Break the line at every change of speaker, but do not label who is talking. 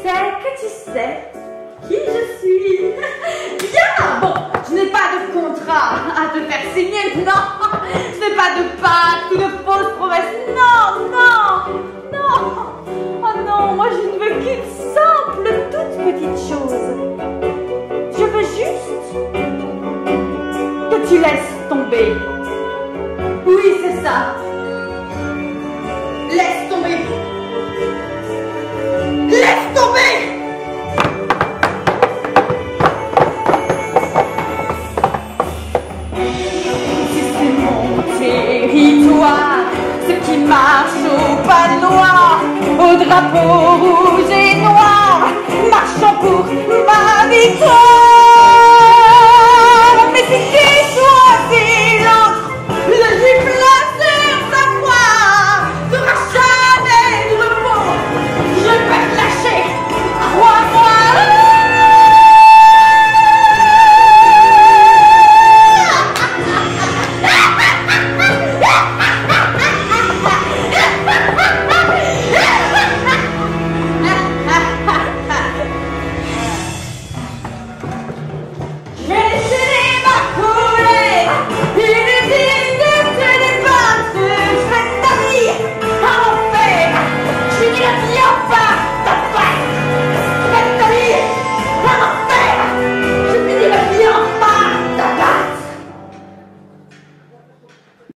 tu sais qui je suis. Bien, bon, je n'ai pas de contrat à te faire signer, non. Je n'ai pas de pacte ou de fausses promesses, non, non, non. Oh non, moi je ne veux